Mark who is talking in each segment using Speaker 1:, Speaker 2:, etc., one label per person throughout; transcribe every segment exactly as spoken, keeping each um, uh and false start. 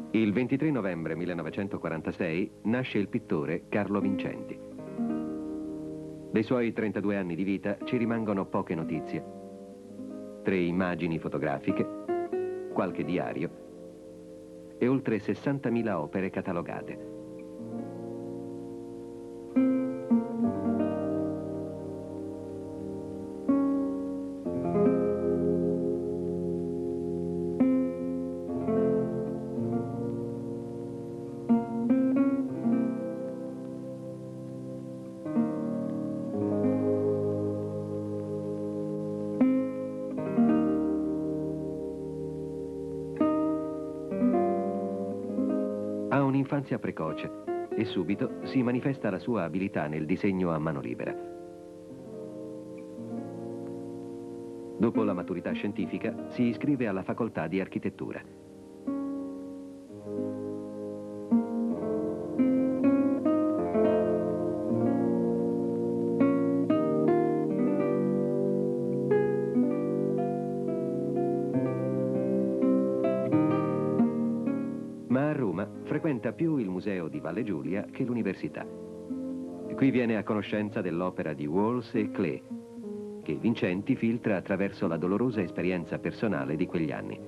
Speaker 1: Il ventitré novembre millenovecentoquarantasei nasce il pittore Carlo Vincenti. Dei suoi trentadue anni di vita ci rimangono poche notizie. Tre immagini fotografiche, qualche diario e oltre sessantamila opere catalogate. Ha un'infanzia precoce e subito si manifesta la sua abilità nel disegno a mano libera. Dopo la maturità scientifica si iscrive alla facoltà di architettura. Ma a Roma frequenta più il museo di Valle Giulia che l'università. Qui viene a conoscenza dell'opera di Walls e Klee, che Vincenti filtra attraverso la dolorosa esperienza personale di quegli anni.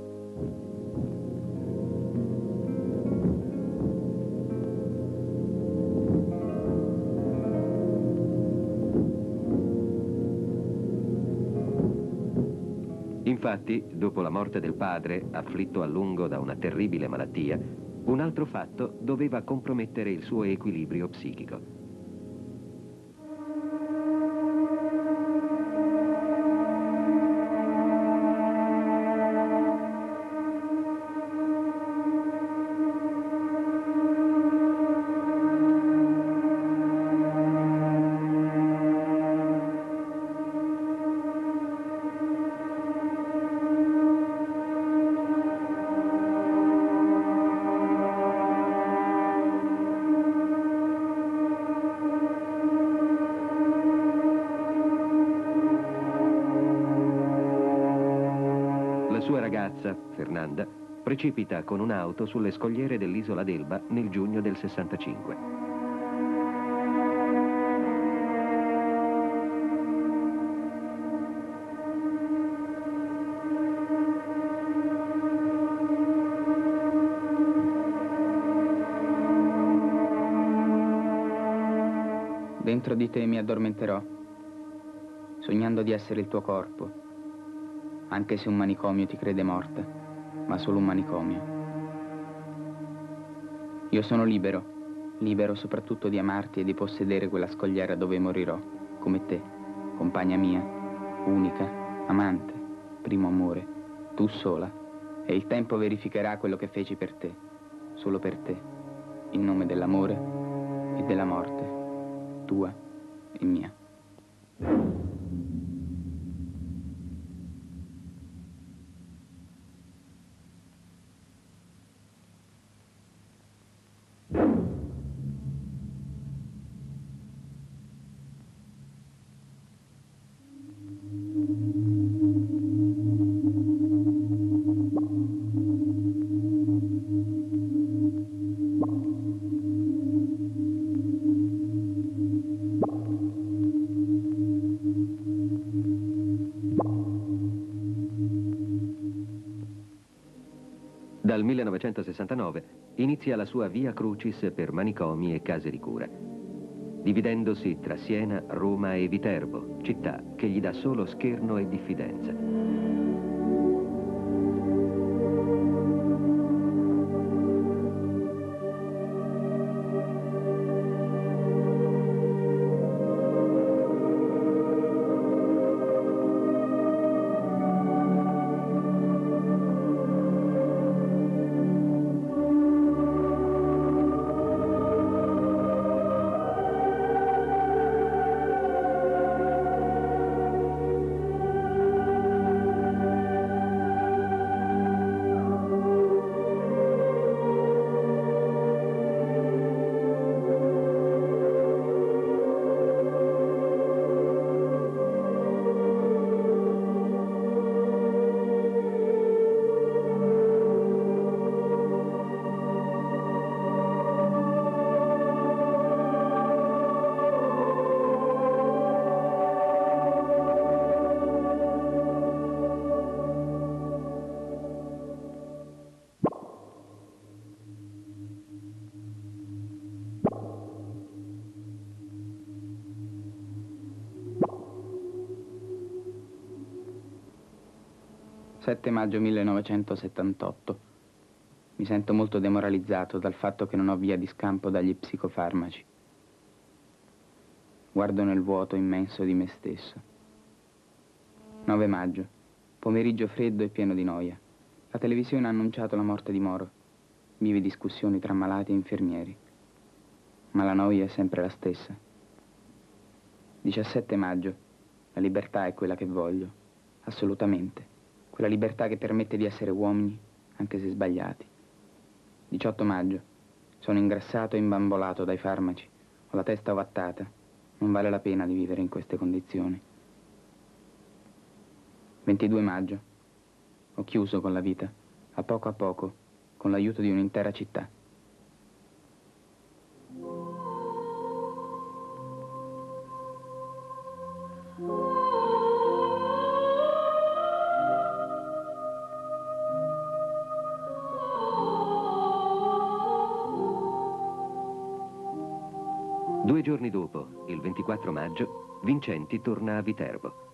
Speaker 1: Infatti, dopo la morte del padre, afflitto a lungo da una terribile malattia, un altro fatto doveva compromettere il suo equilibrio psichico. La sua ragazza, Fernanda, precipita con un'auto sulle scogliere dell'isola d'Elba nel giugno del sessantacinque.
Speaker 2: Dentro di te mi addormenterò, sognando di essere il tuo corpo, anche se un manicomio ti crede morta, ma solo un manicomio. Io sono libero, libero soprattutto di amarti e di possedere quella scogliera dove morirò, come te, compagna mia, unica, amante, primo amore, tu sola, e il tempo verificherà quello che feci per te, solo per te, in nome dell'amore e della morte, tua e mia.
Speaker 1: Dal millenovecentosessantanove inizia la sua via crucis per manicomi e case di cura, dividendosi tra Siena, Roma e Viterbo, città che gli dà solo scherno e diffidenza.
Speaker 2: diciassette maggio millenovecentosettantotto. Mi sento molto demoralizzato dal fatto che non ho via di scampo dagli psicofarmaci. Guardo nel vuoto immenso di me stesso. nove maggio. Pomeriggio freddo e pieno di noia. La televisione ha annunciato la morte di Moro. Vive discussioni tra malati e infermieri. Ma la noia è sempre la stessa. diciassette maggio. La libertà è quella che voglio. Assolutamente. Quella libertà che permette di essere uomini, anche se sbagliati. diciotto maggio. Sono ingrassato e imbambolato dai farmaci. Ho la testa ovattata. Non vale la pena di vivere in queste condizioni. ventidue maggio. Ho chiuso con la vita, a poco a poco, con l'aiuto di un'intera città.
Speaker 1: Due giorni dopo, il ventiquattro maggio, Vincenti torna a Viterbo.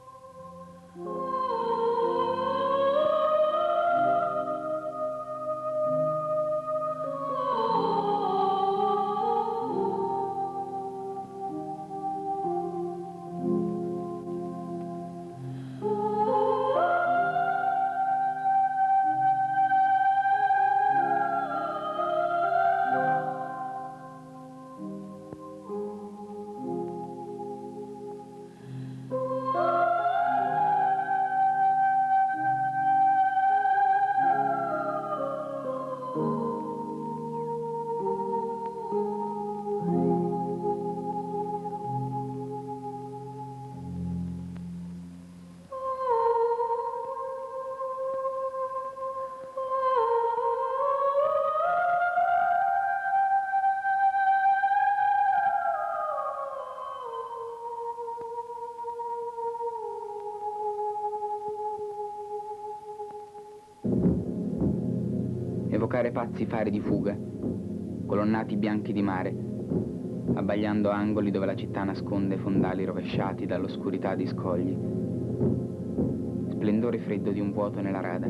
Speaker 2: Evocare pazzi fari di fuga, colonnati bianchi di mare, abbagliando angoli dove la città nasconde fondali rovesciati dall'oscurità di scogli, splendore freddo di un vuoto nella rada,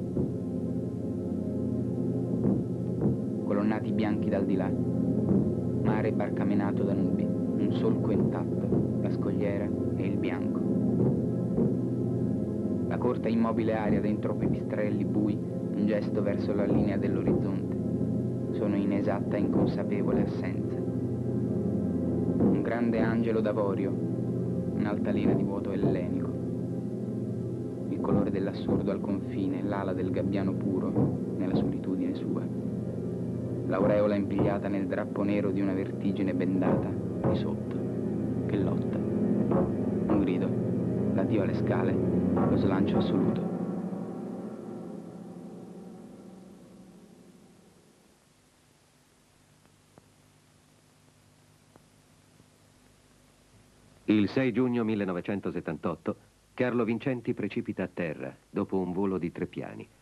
Speaker 2: colonnati bianchi dal di là, mare barcamenato da nubi, un solco intatto, la scogliera e il bianco. La corta e immobile aria dentro pipistrelli bui, un gesto verso la linea dell'orizzonte. Sono in esatta e inconsapevole assenza. Un grande angelo d'avorio, un'altalena di vuoto ellenico. Il colore dell'assurdo al confine, l'ala del gabbiano puro nella solitudine sua. L'aureola impigliata nel drappo nero di una vertigine bendata di sotto, che lotta. Un grido, l'addio alle scale, lo slancio assoluto.
Speaker 1: Il sei giugno millenovecentosettantotto, Carlo Vincenti precipita a terra dopo un volo di tre piani.